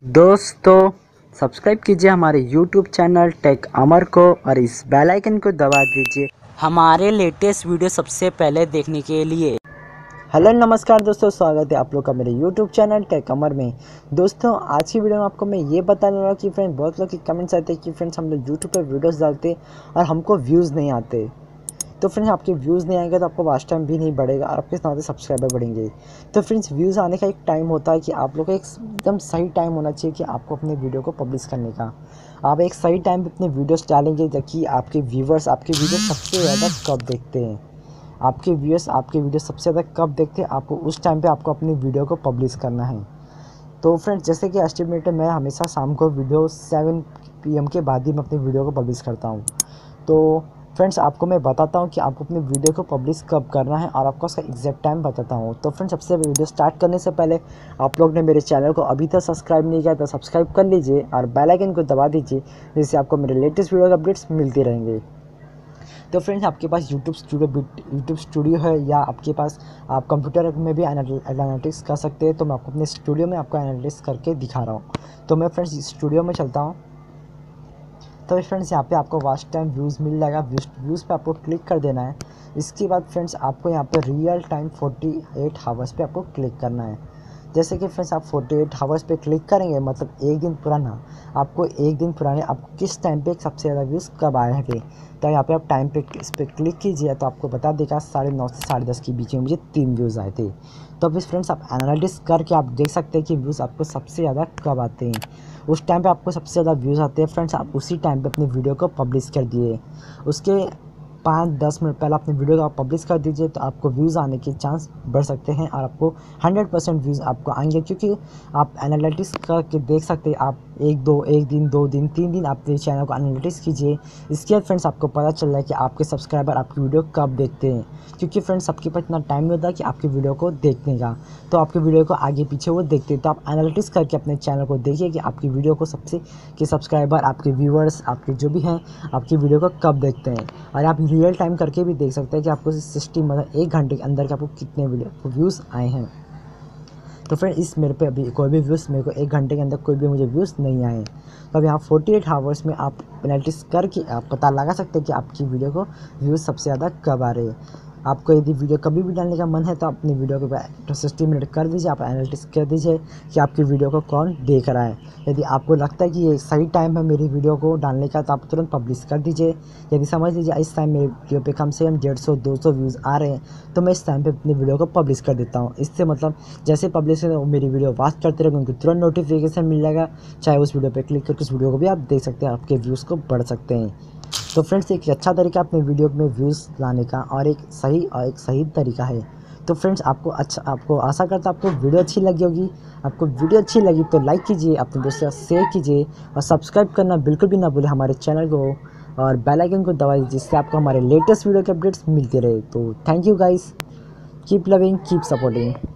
दोस्तों सब्सक्राइब कीजिए हमारे YouTube चैनल टेक अमर को और इस बेल आइकन को दबा दीजिए हमारे लेटेस्ट वीडियो सबसे पहले देखने के लिए। हेलो नमस्कार दोस्तों, स्वागत है आप लोग का मेरे YouTube चैनल टेक अमर में। दोस्तों आज की वीडियो में आपको मैं ये बताने वाला कि फ्रेंड्स बहुत लोग के कमेंट्स आते हैं कि फ्रेंड्स हम लोग YouTube पर वीडियोस डालते और हमको व्यूज़ नहीं आते। तो फ्रेंड्स आपके व्यूज़ नहीं आएंगे तो आपको वॉच टाइम भी नहीं बढ़ेगा और आपके साथ सब्सक्राइबर बढ़ेंगे। तो फ्रेंड्स व्यूज़ आने का एक टाइम होता है कि आप लोग का एकदम सही टाइम होना चाहिए कि आपको अपने वीडियो को पब्लिश करने का। आप एक सही टाइम पे अपने वीडियोस डालेंगे ताकि आपके व्यूवर्स आपके वीडियो सबसे ज़्यादा कब देखते हैं, आपके व्यूअर्स आपके वीडियो सबसे ज़्यादा कब देखते हैं, आपको उस टाइम पर आपको अपनी वीडियो को पब्लिश करना है। तो फ्रेंड्स जैसे कि एस्टिमेट है, मैं हमेशा शाम को वीडियो 7 PM के बाद ही मैं अपनी वीडियो को पब्लिश करता हूँ। तो फ्रेंड्स आपको मैं बताता हूँ कि आपको अपनी वीडियो को पब्लिश कब करना है और आपको उसका एग्जैक्ट टाइम बताता हूँ। तो फ्रेंड्स सबसे वीडियो स्टार्ट करने से पहले आप लोग ने मेरे चैनल को अभी तक सब्सक्राइब नहीं किया तो सब्सक्राइब कर लीजिए और बेल आइकन को दबा दीजिए, जिससे आपको मेरे लेटेस्ट वीडियो अपडेट्स मिलती रहेंगे। तो फ्रेंड्स आपके पास यूट्यूब स्टूडियो है या आपके पास आप कंप्यूटर में भी एनालिटिक्स कर सकते हैं, तो मैं आपको अपने स्टूडियो में आपको एनालिटिक्स करके दिखा रहा हूँ। तो मैं फ्रेंड्स स्टूडियो में चलता हूँ। तो फ्रेंड्स यहाँ पे आपको वॉच टाइम व्यूज़ मिल जाएगा, व्यूज़ पे आपको क्लिक कर देना है। इसके बाद फ्रेंड्स आपको यहाँ पे रियल टाइम 48 आवर्स पे आपको क्लिक करना है। जैसे कि फ्रेंड्स आप 48 आवर्स पे क्लिक करेंगे मतलब एक दिन पुराना, आपको एक दिन पुराने आपको किस टाइम पे सबसे ज़्यादा व्यूज़ कब आए थे। तो यहाँ पे आप टाइम पे इस पर क्लिक कीजिए तो आपको बता देगा 9:30 से 10:30 के बीच में मुझे 3 व्यूज़ आए थे। तो अब फ्रेंड्स आप एनालिटिक्स करके आप देख सकते हैं कि व्यूज़ आपको सबसे ज़्यादा कब आते हैं। उस टाइम पे आपको सबसे ज़्यादा व्यूज़ आते हैं फ्रेंड्स, आप उसी टाइम पे अपनी वीडियो को पब्लिश कर दिए। उसके 5-10 मिनट पहले अपनी वीडियो को आप पब्लिश कर दीजिए तो आपको व्यूज़ आने के चांस बढ़ सकते हैं और आपको 100% व्यूज़ आपको आएंगे, क्योंकि आप एनालिटिक्स करके देख सकते हैं। आप एक दिन 2 दिन 3 दिन अपने चैनल को एनालिटिक्स कीजिए। इसके बाद फ्रेंड्स आपको पता चल रहा है कि आपके सब्सक्राइबर आपकी वीडियो कब देखते हैं, क्योंकि फ्रेंड्स सबके पास इतना टाइम नहीं होता कि आपकी वीडियो को देखने का, तो आपकी वीडियो को आगे पीछे वो देखते हैं। तो आप एनालिटिक्स करके अपने चैनल को देखिए कि आपकी वीडियो को सबसे के सब्सक्राइबर आपके व्यूअर्स आपके जो भी हैं आपकी वीडियो को कब देखते हैं। और आप रियल टाइम करके भी देख सकते हैं कि आपको 60 मतलब 1 घंटे के अंदर के आपको कितने वीडियो व्यूज़ आए हैं। तो फ्रेंड इस मेरे पे अभी कोई भी व्यूज़ मेरे को 1 घंटे के अंदर कोई भी मुझे व्यूज़ नहीं आए। तो अब यहाँ 48 आवर्स में आप एनालिटिक्स करके आप पता लगा सकते हैं कि आपकी वीडियो को व्यूज़ सबसे ज़्यादा कब आ रहे हैं। आपको यदि वीडियो कभी भी डालने का मन है तो अपनी वीडियो को 60 मिनट कर दीजिए, आप एनालिटिक्स कर दीजिए कि आपकी वीडियो को कौन देख रहा है। यदि आपको लगता है कि ये सही टाइम है मेरी वीडियो को डालने का तो आप तुरंत पब्लिश कर दीजिए। यदि समझ लीजिए इस टाइम मेरी वीडियो पे कम से कम 150-200 व्यूज़ आ रहे हैं तो मैं इस टाइम पे अपनी वीडियो को पब्लिश कर देता हूँ। इससे मतलब जैसे पब्लिश करें वो मेरी वीडियो वॉच करते रहेंगे, उनको तुरंत नोटिफिकेशन मिल जाएगा। चाहे उस वीडियो पर क्लिक करके उस वीडियो को भी आप देख सकते हैं, आपके व्यूज़ को बढ़ सकते हैं। तो फ्रेंड्स एक अच्छा तरीका अपने वीडियो में व्यूज़ लाने का और एक सही तरीका है। तो फ्रेंड्स आपको आशा करता आपको वीडियो अच्छी लगी होगी। आपको वीडियो अच्छी लगी तो लाइक कीजिए, अपने दोस्तों के साथ शेयर कीजिए और सब्सक्राइब करना बिल्कुल भी ना भूलें हमारे चैनल को और बेल आइकन को दबा दीजिए, जिससे आपको हमारे लेटेस्ट वीडियो के अपडेट्स मिलते रहे। तो thank you guys, keep loving keep supporting.